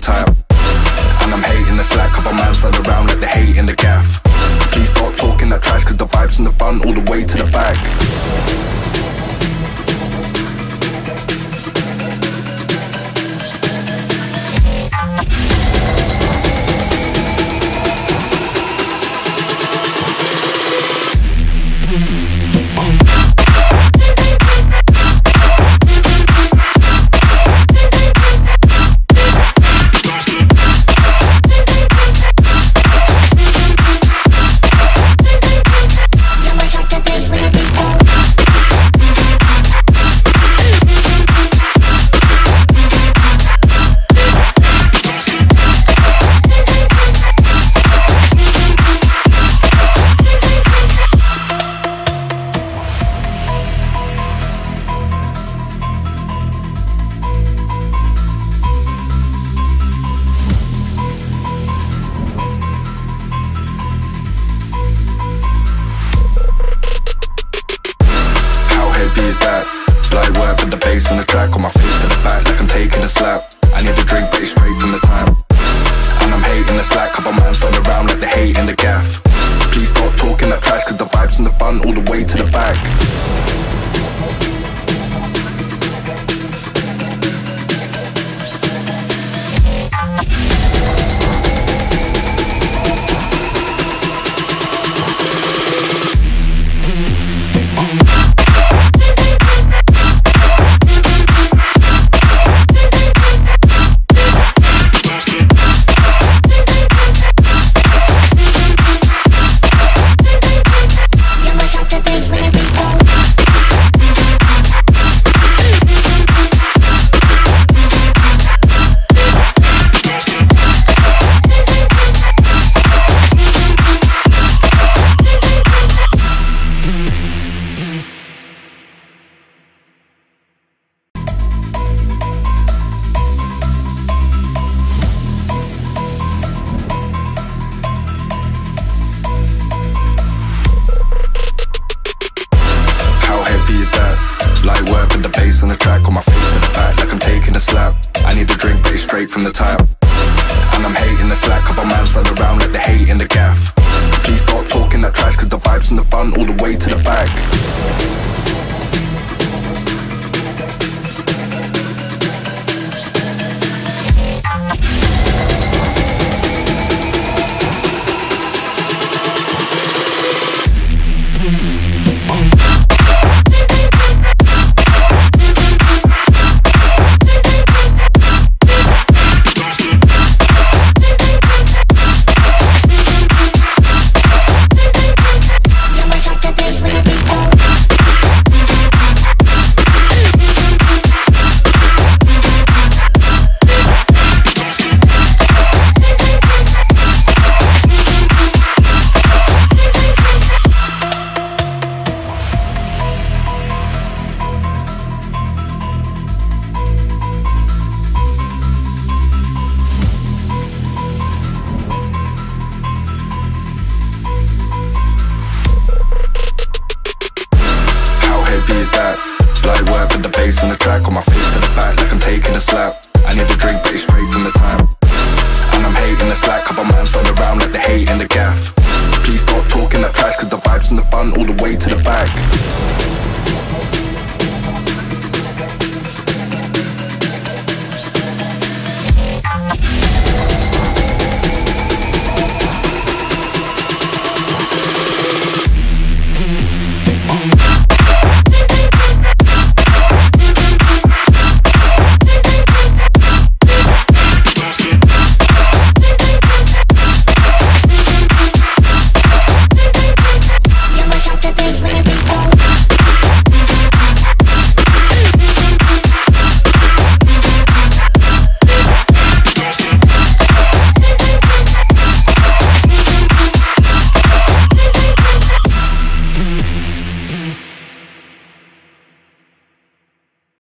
type. And I'm hating the slack, couple man slide around like they hate in the gaff. Please stop talking that trash, cause the vibes in the front all the way to the back. Is that light work with the bass on the track, on my face to the back like I'm taking a slap. I need a drink but it's straight from the tap. And I'm hating the slack, couple man slide around like they hate in the gaff. Please stop talking that trash, cause the vibes in the front all the way to the back. Is that light work with the bass on the track, on my face to the back like I'm taking a slap. I need a drink but it's straight from the tap. And I'm hating the slack, couple man slide around like they hate in the gaff. Please stop talking that trash, cause the vibes in the front all the way to the back. Is that light work with the bass on the track, on my face to the back like I'm taking a slap. I need a drink but it's straight